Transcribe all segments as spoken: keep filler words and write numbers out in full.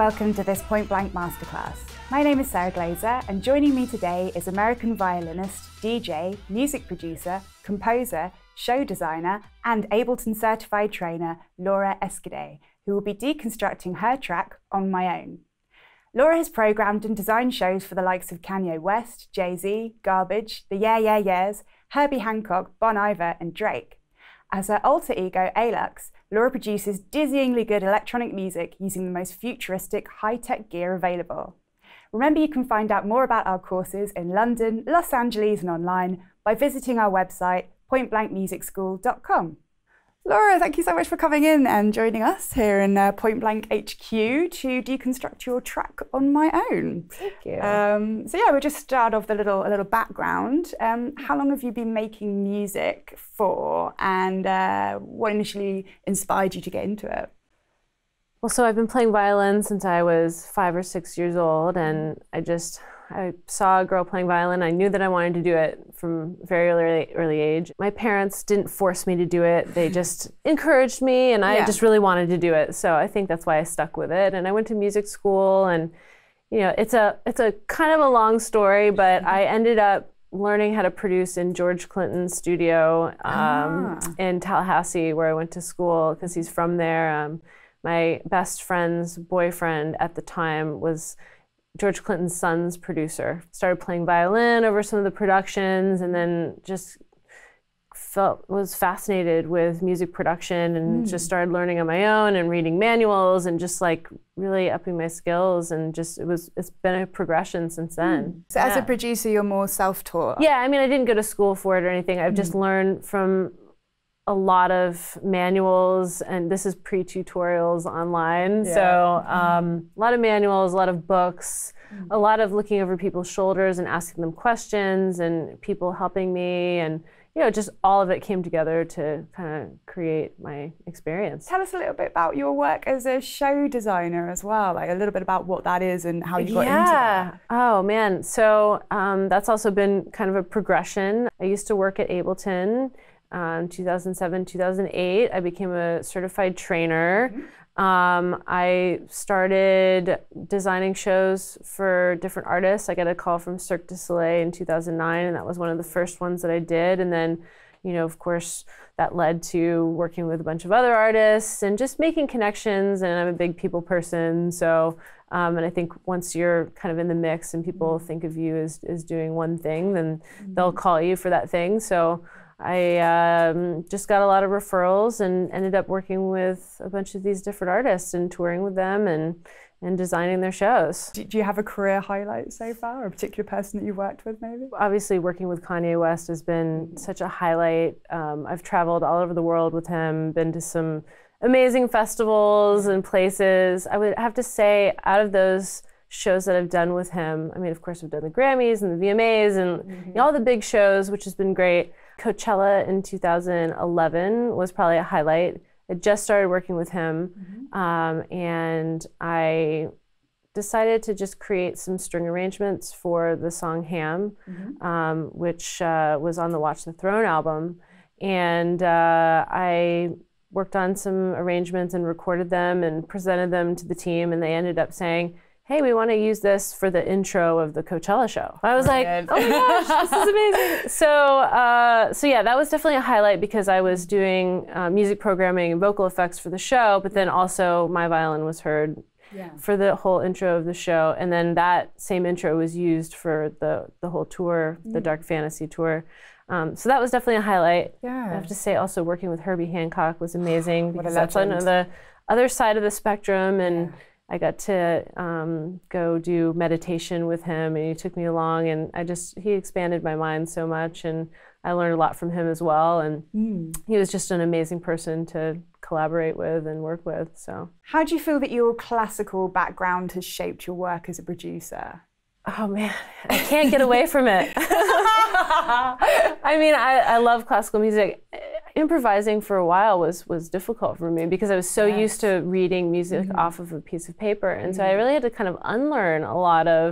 welcome to this Point Blank Masterclass. My name is Sarah Glazer, and joining me today is American violinist, D J, music producer, composer, show designer, and Ableton certified trainer, Laura Escudé, who will be deconstructing her track, On My Own. Laura has programmed and designed shows for the likes of Kanye West, Jay-Z, Garbage, the Yeah Yeah Yeahs, Herbie Hancock, Bon Iver, and Drake. As her alter ego, Alluxe, Laura produces dizzyingly good electronic music using the most futuristic, high-tech gear available. Remember, you can find out more about our courses in London, Los Angeles, and online by visiting our website, point blank music school dot com. Laura, thank you so much for coming in and joining us here in uh, Point Blank H Q to deconstruct your track On My Own. Thank you. Um, so yeah, we'll just start off the little, a little background. Um, how long have you been making music for, and uh, what initially inspired you to get into it? Well, so I've been playing violin since I was five or six years old, and I just, I saw a girl playing violin. I knew that I wanted to do it from a very early, early age. My parents didn't force me to do it. They just encouraged me, and I yeah. just really wanted to do it. So I think that's why I stuck with it. And I went to music school, and you know, it's a, it's a kind of a long story, but I ended up learning how to produce in George Clinton's studio um, ah. in Tallahassee, where I went to school, because he's from there. Um, my best friend's boyfriend at the time was George Clinton's son's producer. Started playing violin over some of the productions, and then just felt was fascinated with music production, and mm. just started learning on my own and reading manuals and just like really upping my skills, and just it was it's been a progression since then. Mm. So yeah. As a producer, you're more self-taught? Yeah, I mean, I didn't go to school for it or anything. I've mm. just learned from a lot of manuals, and this is pre-tutorials online. Yeah. So um, a lot of manuals, a lot of books, mm-hmm. a lot of looking over people's shoulders and asking them questions, and people helping me, and you know, just all of it came together to kind of create my experience. Tell us a little bit about your work as a show designer as well, like a little bit about what that is and how you got yeah. into that. Oh man, so um, that's also been kind of a progression. I used to work at Ableton. Um, two thousand seven, two thousand eight, I became a certified trainer. Mm-hmm. um, I started designing shows for different artists. I got a call from Cirque du Soleil in two thousand nine, and that was one of the first ones that I did. And then, you know, of course, that led to working with a bunch of other artists and just making connections. And I'm a big people person, so um, and I think once you're kind of in the mix and people think of you as, as doing one thing, then mm-hmm. they'll call you for that thing. So I um, just got a lot of referrals and ended up working with a bunch of these different artists and touring with them and, and designing their shows. Do, do you have a career highlight so far, or a particular person that you've worked with maybe? Obviously working with Kanye West has been such a highlight. Um, I've traveled all over the world with him, been to some amazing festivals and places. I would have to say, out of those shows that I've done with him, I mean, of course, I've done the Grammys and the V M As and mm-hmm. you know, all the big shows, which has been great. Coachella in two thousand eleven was probably a highlight. I just started working with him, mm-hmm. um, and I decided to just create some string arrangements for the song Ham, mm-hmm. um, which uh, was on the Watch the Throne album. And uh, I worked on some arrangements and recorded them and presented them to the team, and they ended up saying, hey, we want to use this for the intro of the Coachella show. I was like, oh my gosh, this is amazing. So, uh, so yeah, that was definitely a highlight, because I was doing uh, music programming and vocal effects for the show, but then also my violin was heard yeah. for the whole intro of the show. And then that same intro was used for the, the whole tour, mm. the Dark Fantasy tour. Um, so that was definitely a highlight. Yeah. I have to say also working with Herbie Hancock was amazing, because that's on the other side of the spectrum, and yeah. I got to um, go do meditation with him, and he took me along, and I just, he expanded my mind so much, and I learned a lot from him as well, and mm. he was just an amazing person to collaborate with and work with, so. How do you feel that your classical background has shaped your work as a producer? Oh man, I can't get away from it. I mean, I, I love classical music. Improvising for a while was was difficult for me, because I was so yes. used to reading music mm-hmm. off of a piece of paper, and mm-hmm. so I really had to kind of unlearn a lot of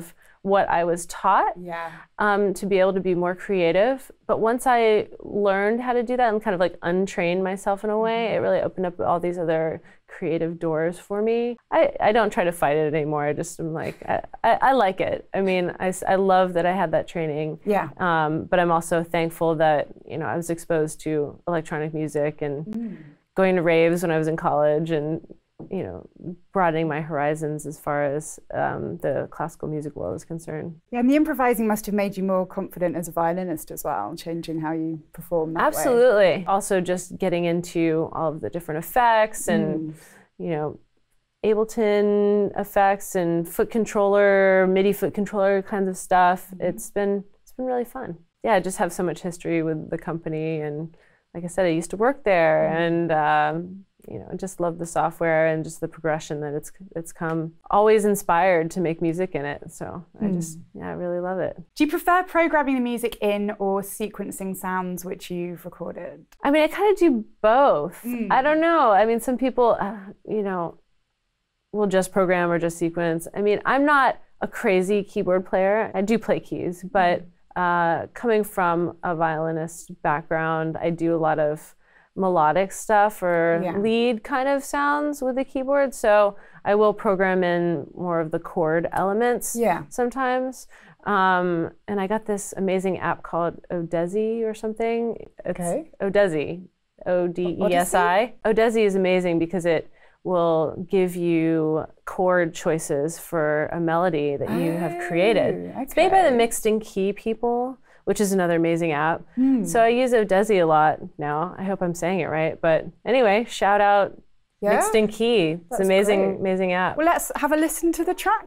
what I was taught yeah. um, to be able to be more creative. But once I learned how to do that and kind of like untrained myself in a way, mm-hmm. it really opened up all these other creative doors for me. I, I don't try to fight it anymore. I just am like, I, I, I like it. I mean, I, I love that I had that training. Yeah. Um, but I'm also thankful that, you know, I was exposed to electronic music and mm. going to raves when I was in college and, you know, broadening my horizons as far as um, the classical music world is concerned. Yeah, and the improvising must have made you more confident as a violinist as well, changing how you perform that Absolutely. way. Also just getting into all of the different effects and, mm. you know, Ableton effects and foot controller, MIDI foot controller kinds of stuff. Mm-hmm. It's been, it's been really fun. Yeah, I just have so much history with the company, and like I said, I used to work there, mm. and um, you know, just love the software and just the progression that it's it's come. Always inspired to make music in it, so I mm. just, yeah, I really love it. Do you prefer programming the music in or sequencing sounds which you've recorded? I mean, I kind of do both. Mm. I don't know. I mean, some people, uh, you know, will just program or just sequence. I mean, I'm not a crazy keyboard player. I do play keys, but mm. uh, coming from a violinist background, I do a lot of melodic stuff or yeah. lead kind of sounds with the keyboard. So I will program in more of the chord elements yeah. sometimes. Um, and I got this amazing app called Odesi or something. It's okay. Odesi, O D E S I. Odesi is amazing because it will give you chord choices for a melody that you oh, have created. Okay. It's made by the Mixed in Key people, which is another amazing app. Mm. So I use Odesi a lot now. I hope I'm saying it right. But anyway, shout out yeah? Mixed in Key. It's That's an amazing, great. amazing app. Well, let's have a listen to the track.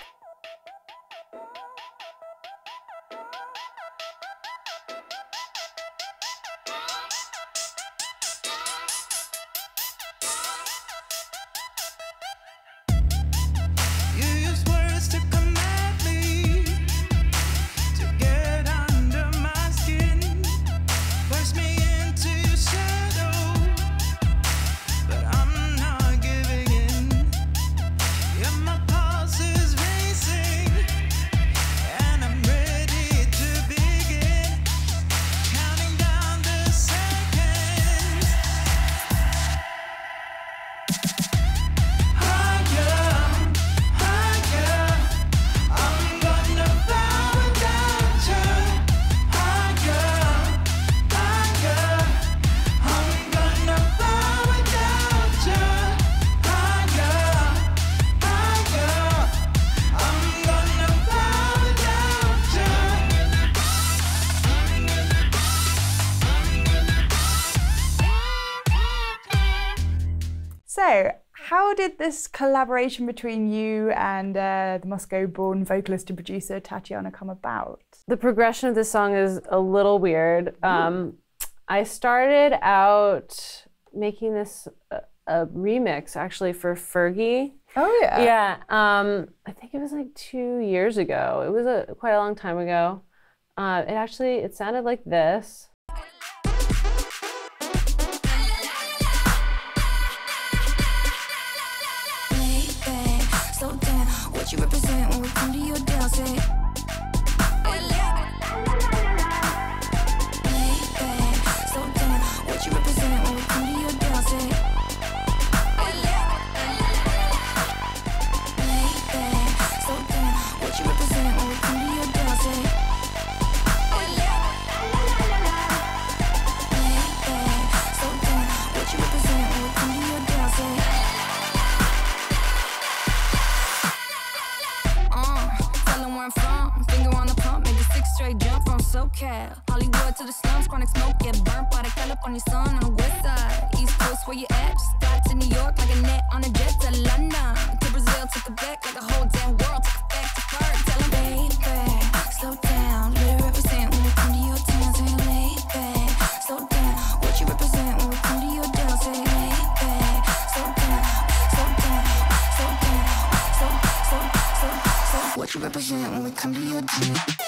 So, how did this collaboration between you and uh, the Moscow-born vocalist and producer Tatiana come about? The progression of this song is a little weird. Um, I started out making this uh, a remix actually for Fergie. Oh yeah. Yeah. Um, I think it was like two years ago. It was a quite a long time ago. Uh, it actually it sounded like this. What you represent when we come to your dance, eh? So damn, what you represent when we come to your dance, eh? So damn, what you represent when we come to your dance, eh? So damn, what you represent when we come to your dance, eh? Straight jump from SoCal, Hollywood to the slums, chronic smoke, get burnt by the California sun on the west side. East Coast, where you at? Just got to New York like a net on a jet to London, to Brazil, to Quebec, like the whole damn world took a back to part. Tell them, baby, slow down, let it represent when we come to your dance, and lay back, slow down, what you represent when we come to your dance, and lay back, slow down, slow down, slow down, so, so, so, so, what you represent when we come to your dance.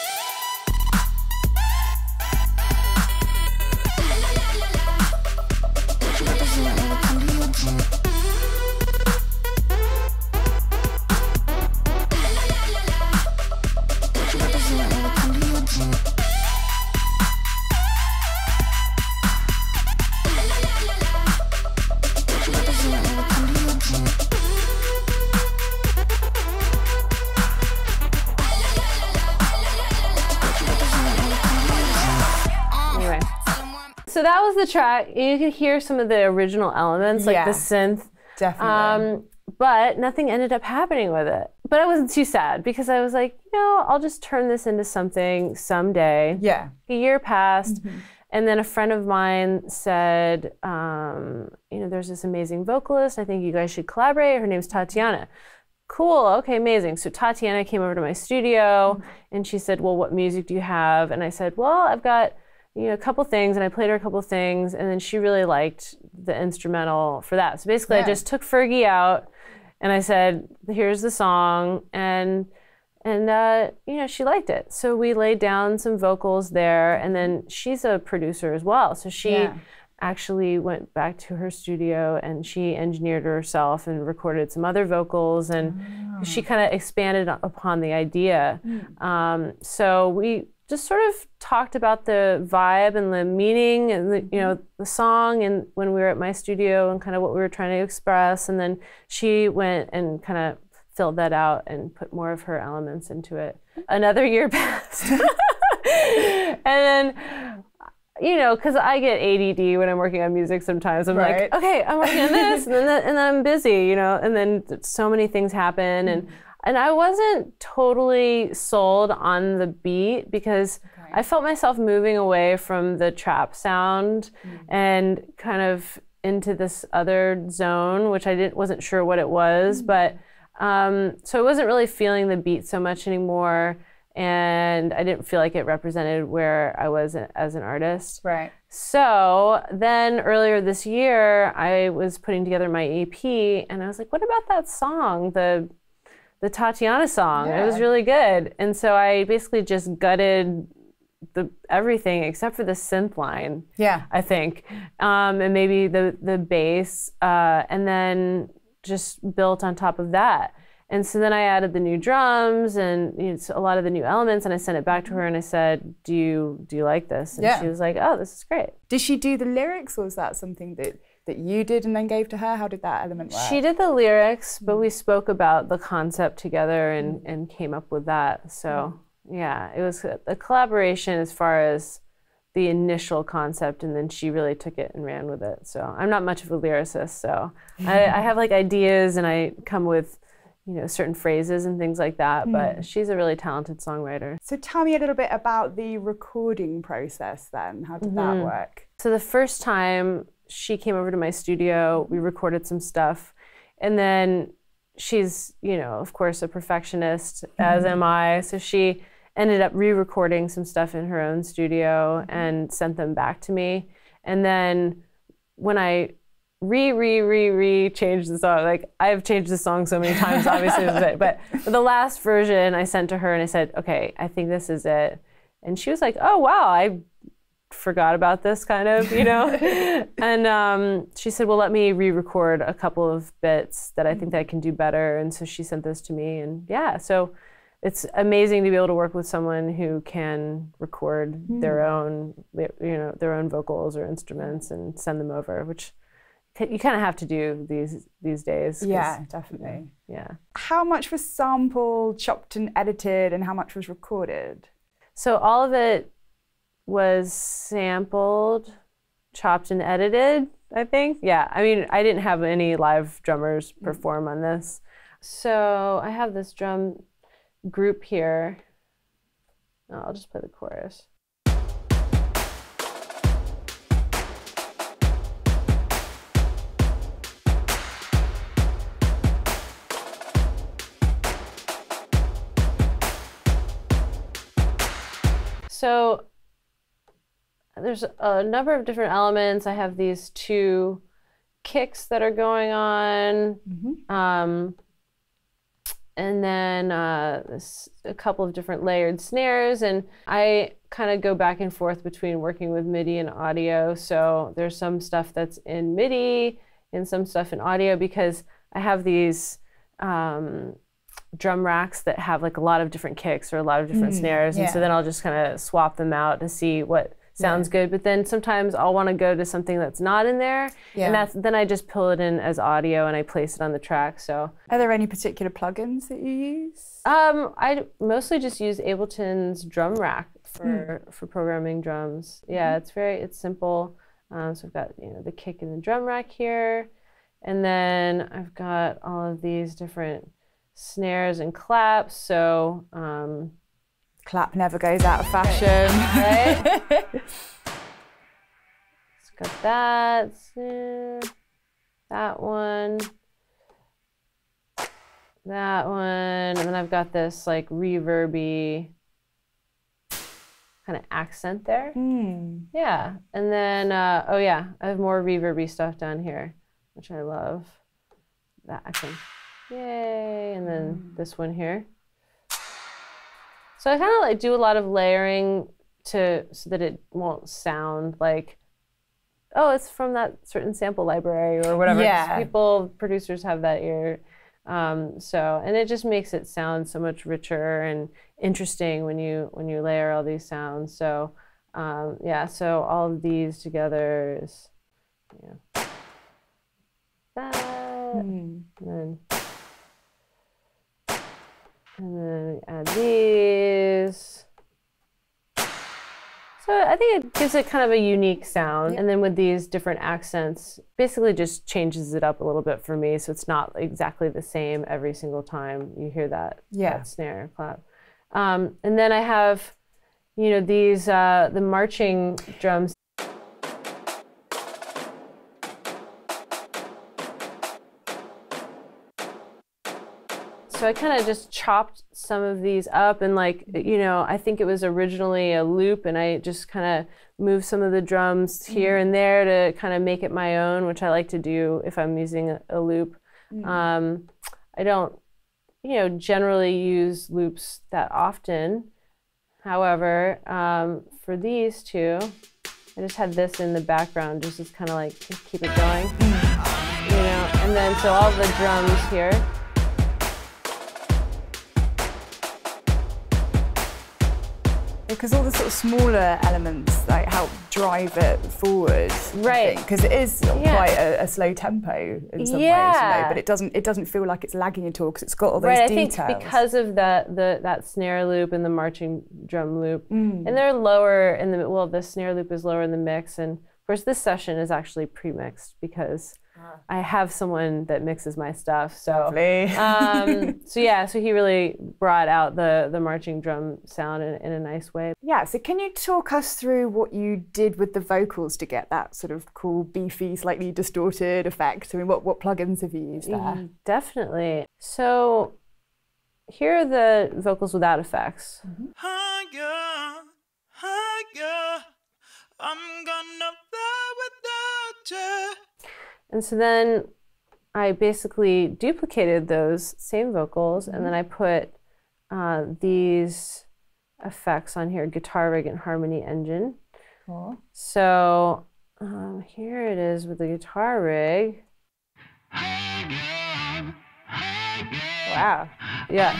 What you Anyway, so that was the track. You could hear some of the original elements, like yeah, the synth. Definitely. Um, but nothing ended up happening with it. But I wasn't too sad because I was like, you know, I'll just turn this into something someday. Yeah. A year passed. Mm-hmm. And then a friend of mine said, um, you know, there's this amazing vocalist. I think you guys should collaborate. Her name's Tatiana. Cool, okay, amazing. So Tatiana came over to my studio mm-hmm. and she said, well, what music do you have? And I said, well, I've got, you know, a couple things, and I played her a couple things, and then she really liked the instrumental for that. So basically yeah. I just took Fergie out and I said, here's the song, and and uh, you know, she liked it. So we laid down some vocals there, and then she's a producer as well. So she yeah. actually went back to her studio and she engineered herself and recorded some other vocals, and oh. she kind of expanded upon the idea. Mm. Um, so we just sort of talked about the vibe and the meaning and the, you know, the song, and when we were at my studio and kind of what we were trying to express. And then she went and kind of filled that out and put more of her elements into it. Another year passed. And then, you know, because I get A D D when I'm working on music sometimes. I'm right. like, okay, I'm working on this, and then, and then I'm busy, you know, and then so many things happen. And And I wasn't totally sold on the beat because okay. I felt myself moving away from the trap sound mm. and kind of into this other zone, which I didn't wasn't sure what it was. Mm. But um, so I wasn't really feeling the beat so much anymore, and I didn't feel like it represented where I was as an artist. Right. So then earlier this year, I was putting together my E P, and I was like, what about that song, the the Tatiana song? Yeah. It was really good. And so I basically just gutted the everything except for the synth line. Yeah, I think, um, and maybe the the bass, uh, and then just built on top of that. And so then I added the new drums and you know, a lot of the new elements, and I sent it back to her and I said, "Do you do you like this?" And yeah. she was like, "Oh, this is great." Did she do the lyrics, or was that something that that you did and then gave to her? How did that element work? She did the lyrics, but we spoke about the concept together and, and came up with that. So yeah, it was a, a collaboration as far as the initial concept, and then she really took it and ran with it. So I'm not much of a lyricist, so I, I have like ideas and I come with you know, certain phrases and things like that, but mm. she's a really talented songwriter. So tell me a little bit about the recording process then. How did mm-hmm. that work? So the first time she came over to my studio, we recorded some stuff, and then she's, you know, of course, a perfectionist, mm-hmm. as am I, so she ended up re-recording some stuff in her own studio and sent them back to me. And then when I re, re, re, re changed the song, like I've changed the song so many times, obviously, but the last version I sent to her and I said, okay, I think this is it. And she was like, oh, wow, I forgot about this kind of, you know? And um, she said, well, let me re-record a couple of bits that I think that I can do better. And so she sent those to me, and yeah, so it's amazing to be able to work with someone who can record mm. their own, you know, their own vocals or instruments and send them over, which you kind of have to do these these days. Yeah, definitely. Yeah. How much was sampled, chopped and edited, and how much was recorded? So all of it was sampled, chopped and edited, I think. Yeah, I mean, I didn't have any live drummers perform on this. So I have this drum group here. Oh, I'll just play the chorus. So there's a number of different elements. I have these two kicks that are going on, mm-hmm. um, and then uh, this, a couple of different layered snares. And I kind of go back and forth between working with MIDI and audio. So there's some stuff that's in MIDI and some stuff in audio, because I have these um, drum racks that have like a lot of different kicks or a lot of different mm, snares. Yeah. And so then I'll just kind of swap them out to see what sounds yeah. good. But then sometimes I'll want to go to something that's not in there. Yeah. And that's, then I just pull it in as audio and I place it on the track. So are there any particular plugins that you use? Um, I mostly just use Ableton's drum rack for, mm. for programming drums. Yeah, mm-hmm. it's very, it's simple. Um, so I've got, you know, the kick in the drum rack here. And then I've got all of these different snares and claps. So, um, clap never goes out of fashion. Right? It's got that snare, that one, that one, and then I've got this like reverby kind of accent there. Mm. Yeah, and then, uh, oh yeah, I have more reverby stuff down here, which I love. That accent. Yay, and then mm. this one here. So I kind of like do a lot of layering to so that it won't sound like, oh, it's from that certain sample library or whatever. Yeah. People, producers have that ear. Um, so, and it just makes it sound so much richer and interesting when you when you layer all these sounds. So, um, yeah. So all of these together is, yeah, that, mm. and then. And then we add these. So I think it gives it kind of a unique sound. Yep. And then with these different accents, basically just changes it up a little bit for me. So it's not exactly the same every single time you hear that, yeah. that snare clap. Um, and then I have, you know, these, uh, the marching drums. So I kind of just chopped some of these up and like, you know, I think it was originally a loop and I just kind of moved some of the drums here mm. and there to kind of make it my own, which I like to do if I'm using a, a loop. Mm. Um, I don't, you know, generally use loops that often. However, um, for these two, I just had this in the background just as kind of like keep it going, mm. you know, and then so all the drums here. Because all the sort of smaller elements like help drive it forward, right? Because it is yeah. quite a, a slow tempo in some yeah. ways, you know, but it doesn't it doesn't feel like it's lagging at all because it's got all those right, details. I think because of that the that snare loop and the marching drum loop, mm. and they're lower in the well, the snare loop is lower in the mix, and of course this session is actually pre-mixed because. I have someone that mixes my stuff, so um, so yeah, so he really brought out the the marching drum sound in, in a nice way. Yeah, so can you talk us through what you did with the vocals to get that sort of cool, beefy, slightly distorted effect? I mean, what what plugins have you used there? Mm, definitely. So here are the vocals without effects. Mm-hmm. Higher, higher, I'm gonna fly without you. And so then I basically duplicated those same vocals, mm-hmm. and then I put uh, these effects on here, guitar rig and harmony engine. Cool. So um, here it is with the guitar rig. Wow. Yeah.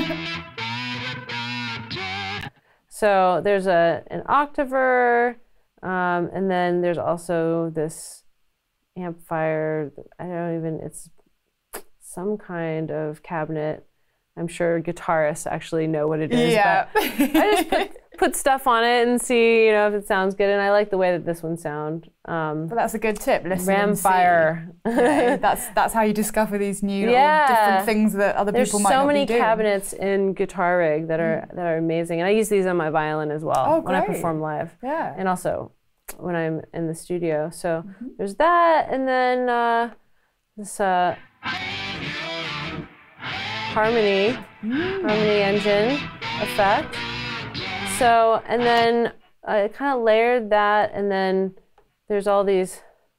So there's a an octaver, um, and then there's also this amplifier. I don't even, it's some kind of cabinet. I'm sure guitarists actually know what it is. Yeah. But I just put, put stuff on it and see, you know, if it sounds good. And I like the way that this one sounds. Um, well, that's a good tip. Listen Ramfire. Yeah, that's that's how you discover these new yeah. different things that other There's people might not be doing. There's so many cabinets in guitar rig that are mm. that are amazing, and I use these on my violin as well oh, when I perform live. Yeah. And also when I'm in the studio. So mm-hmm. there's that, and then uh, this uh, harmony, mm. harmony engine effect. So, and then I kind of layered that, and then there's all these.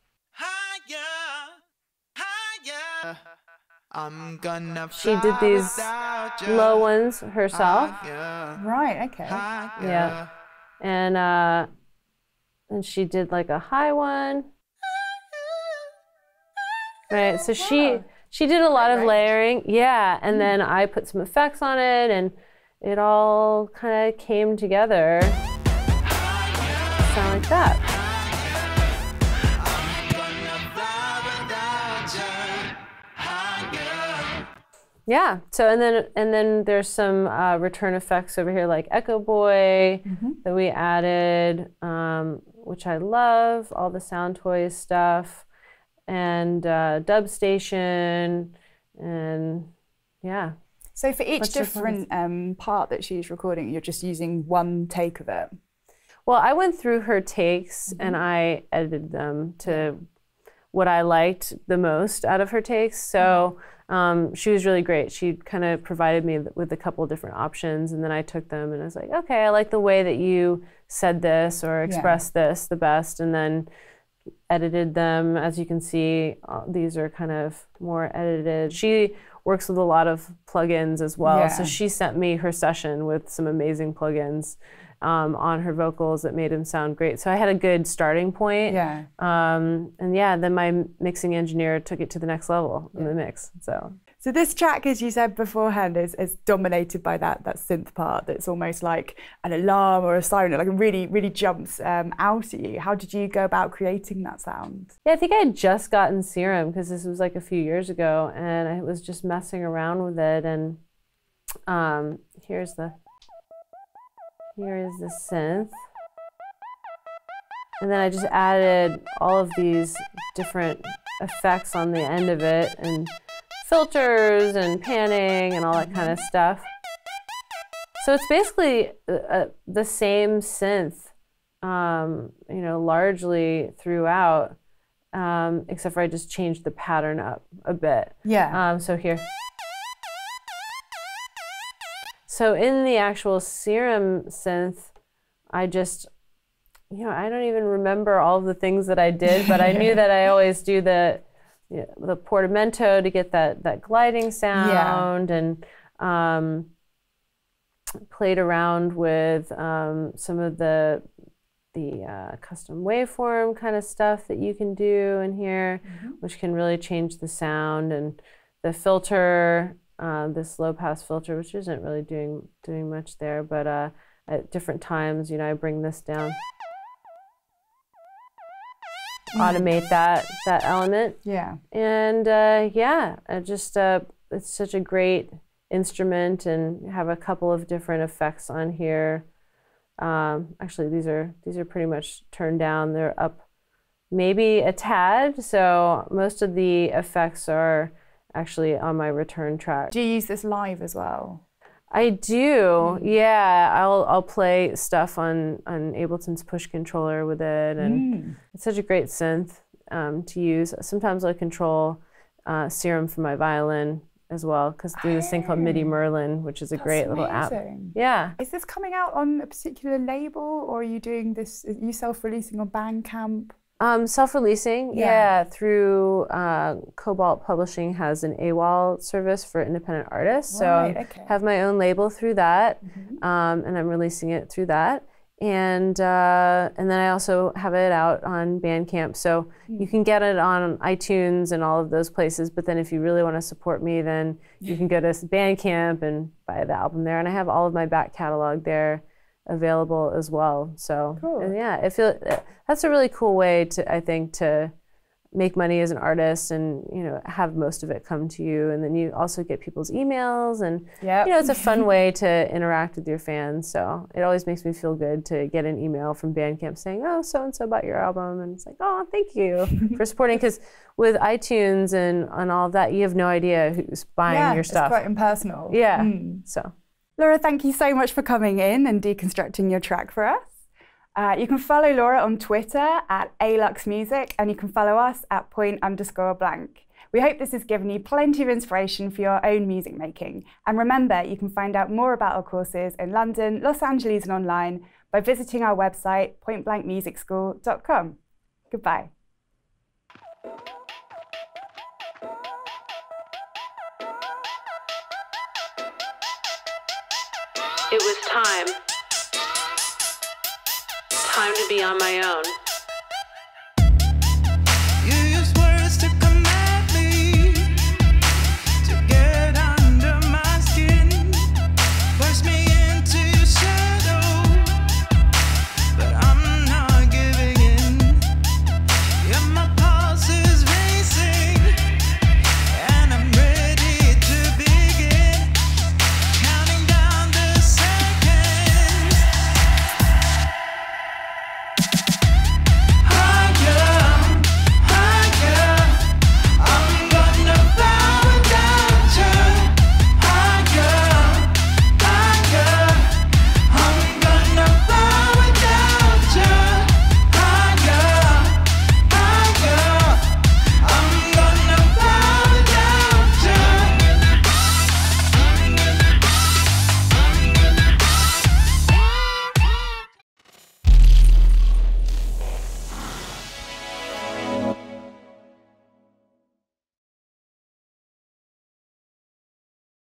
I'm gonna she did these low ones herself. Right, okay. Yeah. And uh, and she did like a high one. Right, so she she did a lot of layering. Yeah, and then I put some effects on it, and it all kind of came together. Sound like that. Yeah. So and then and then there's some uh, return effects over here, like Echo Boy mm-hmm. that we added, um, which I love. All the Sound Toys stuff, and uh, Dub Station, and yeah. So for each different um, part that she's recording, you're just using one take of it? Well, I went through her takes mm-hmm. and I edited them to what I liked the most out of her takes. So um, she was really great. She kind of provided me with a couple of different options, and then I took them and I was like, okay, I like the way that you said this or expressed yeah. this the best, and then edited them. As you can see, uh, these are kind of more edited. She works with a lot of plugins as well. Yeah. So she sent me her session with some amazing plugins um, on her vocals that made them sound great. So I had a good starting point. Yeah. Um, and yeah, then my mixing engineer took it to the next level yeah. in the mix. So. So this track, as you said beforehand, is, is dominated by that that synth part that's almost like an alarm or a siren, like it really, really jumps um, out at you. How did you go about creating that sound? Yeah, I think I had just gotten Serum because this was like a few years ago, and I was just messing around with it. And um, here's the, here is the synth. And then I just added all of these different effects on the end of it, and filters and panning and all that kind of stuff. So it's basically uh, the same synth, um, you know, largely throughout, um, except for I just changed the pattern up a bit. Yeah. Um, so here. So in the actual Serum synth, I just, you know, I don't even remember all of the things that I did, but I knew that I always do the Yeah, the portamento to get that that gliding sound, yeah. and um, played around with um, some of the the uh, custom waveform kind of stuff that you can do in here, mm-hmm. which can really change the sound, and the filter, uh, this low pass filter, which isn't really doing doing much there, but uh, at different times, you know, I bring this down. Automate that that element, yeah, and uh, yeah, I just uh, it's such a great instrument, and have a couple of different effects on here. Um, actually, these are these are pretty much turned down. They're up maybe a tad, so most of the effects are actually on my return track. Do you use this live as well? I do, yeah. I'll I'll play stuff on on Ableton's push controller with it, and mm. it's such a great synth um, to use. Sometimes I control uh, Serum for my violin as well, because through this thing called MIDI Merlin, which is a That's great amazing. little app. Yeah. Is this coming out on a particular label, or are you doing this? Are you self-releasing on Bandcamp? Um, self-releasing, yeah. yeah, through uh, Cobalt Publishing has an AWOL service for independent artists. Right, so okay. have my own label through that, mm-hmm. um, and I'm releasing it through that. And uh, and then I also have it out on Bandcamp. So mm. you can get it on iTunes and all of those places, but then if you really want to support me, then you can go to Bandcamp and buy the album there. And I have all of my back catalog there available as well. So cool. And yeah, I feel that's a really cool way to, I think, to make money as an artist, and you know, have most of it come to you, and then you also get people's emails, and yep. you know, it's a fun way to interact with your fans. So it always makes me feel good to get an email from Bandcamp saying, oh, so and so bought your album, and it's like, oh, thank you for supporting, because with iTunes and and all of that, you have no idea who's buying yeah, your stuff. It's quite impersonal. Yeah. Mm. So Laura, thank you so much for coming in and deconstructing your track for us. Uh, you can follow Laura on Twitter at Alluxe Music, and you can follow us at point underscore blank. We hope this has given you plenty of inspiration for your own music making. And remember, you can find out more about our courses in London, Los Angeles, and online by visiting our website, point blank music school dot com. Goodbye. It was time. Time to be on my own.